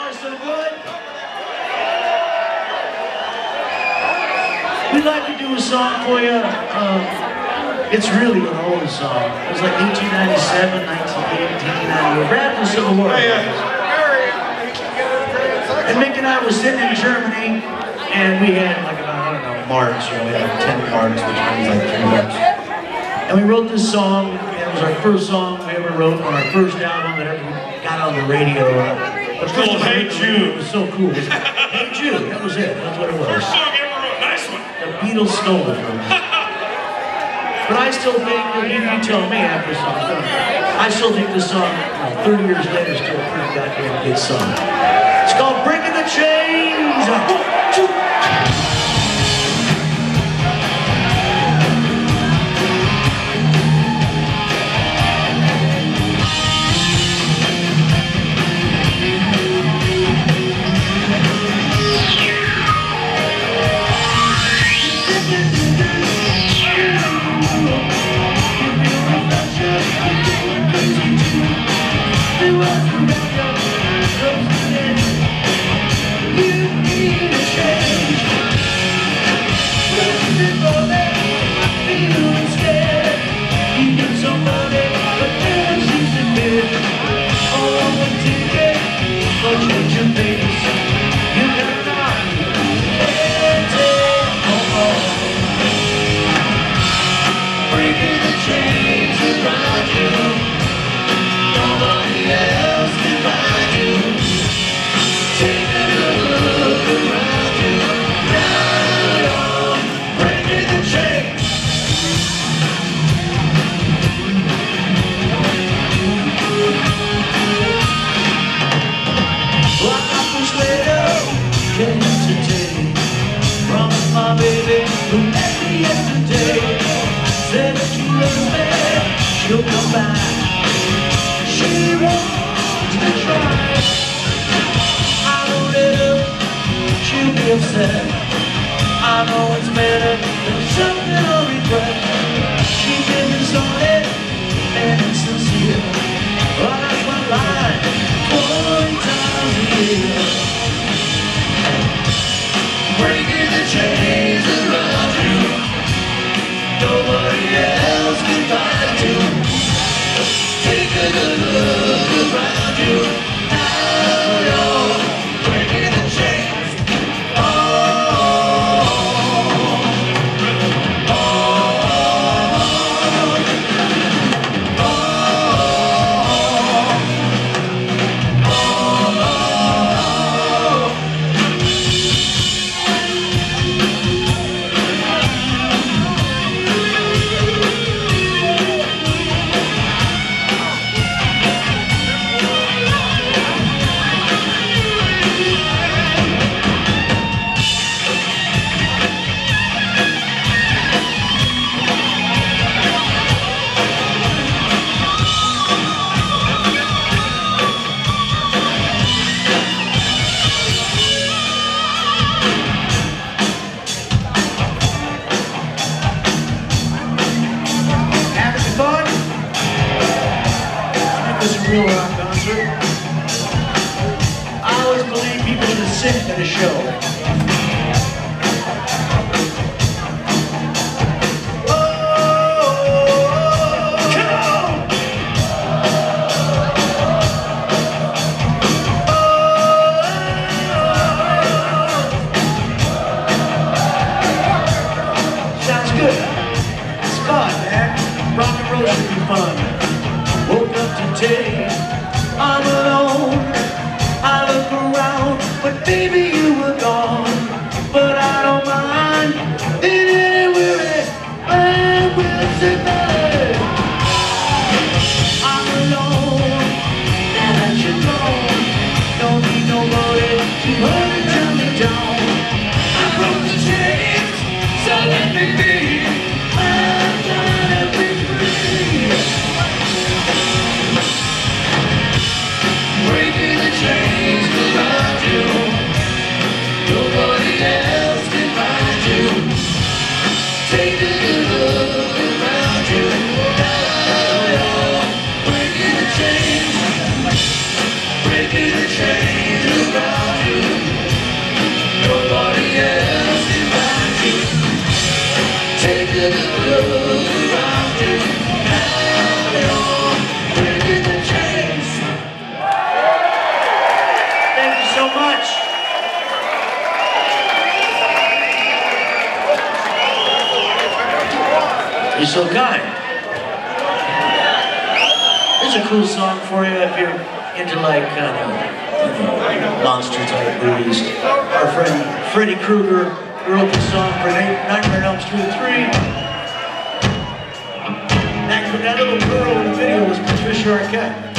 far, so good. We'd like to do a song for you. It's really an old song. It was like 1897, 1980, 1990. Right after the Civil War. And Mick and I were sitting in Germany, and we had like about, I don't know, marks. You know, we had like 10 marks, which means like $3. And we wrote this song. It was our first song we ever wrote on our first album that ever got on the radio. It's called Hey Jude. It was so cool. Hey Jude, that was it. That's what it was. First song you ever wrote. Nice one. The Beatles stole it from us. But I still think, you tell me after this song's done, I still think this song, 30 years later, is still a pretty goddamn good song. It's called Breaking the Chains. 1, 2. She'll come back. She wants to try. I know that she'll be upset. I know it's better than something I'll regret. She did me solid and it's sincere. But that's my line 40 times a year. Breaking the chains around you. Nobody else can find you. Take a good look around you. Now you're breaking the chains. Real rock concert. I always believe people need to sing at a show. Sounds good. It's fun, man. Rock and roll should be fun. Woke up today, I'm alone. I look around, but baby you were gone. But I don't mind, in anywhere I will survive. I'm alone, now that you're gone. Don't need nobody to hold and turn me down. I broke the chains, so let me be. I'm trying to be free. Breaking the chains around you. Nobody else can find you. Take a good look around you. Now you're breaking the chains. Breaking the chains around you. Thank you so much. You're so kind. Here's a cool song for you if you're into like monster type movies. Our friend Freddy Krueger wrote the song for Nightmare on Elm Street 3. That little girl in the video was Patricia Arquette.